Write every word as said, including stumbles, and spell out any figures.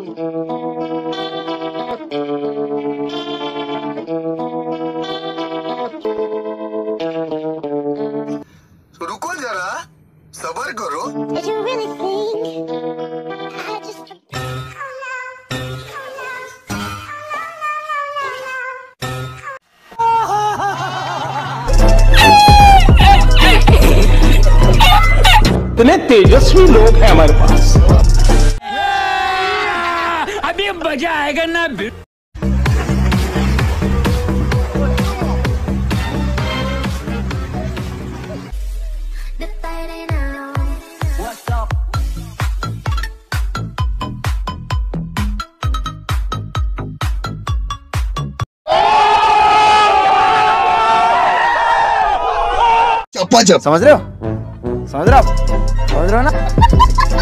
रुको जरा, सबर करो। Did you really think I just... इतने तेजस्वी लोग हैं हमारे पास। अभी मजा आएगा ना। चप्पा चप समझ रहे हो समझ रहे हो समझ रहे हो ना।